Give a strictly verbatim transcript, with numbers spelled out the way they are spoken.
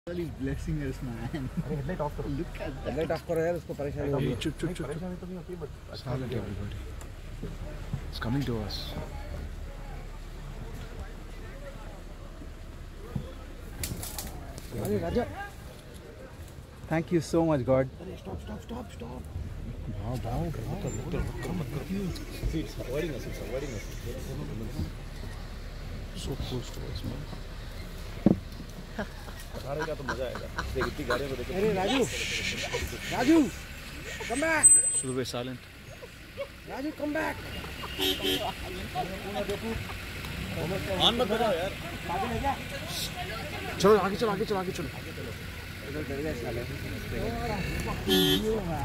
He's blessing us, man. Headlight off करो. Look at that. Headlight off करो यार, उसको परेशानी होगी. चुप चुप चुप. परेशानी तो नहीं होती but Silent everybody. It's coming to us. अरे राजा. Thank you so much, God. अरे stop stop stop stop. भाव भाव मत करो मत करो मत करो. It's avoiding us. It's avoiding us. So close to us, man. गाड़ी का तो मजा आएगा. देख इतनी गाड़ियों को देख. अरे Raju. Raju. Come back. Should we be silent? Raju come back. On मत करो यार. आगे ले जा. चलो आगे चलो आगे चलो आगे चलो. इधर चल गया साले.